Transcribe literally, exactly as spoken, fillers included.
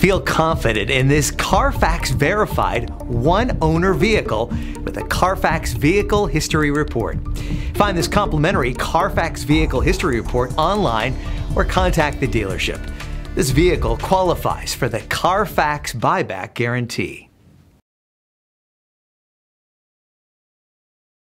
Feel confident in this Carfax verified one owner vehicle with a Carfax Vehicle History Report. Find this complimentary Carfax Vehicle History Report online or contact the dealership. This vehicle qualifies for the Carfax Buyback Guarantee.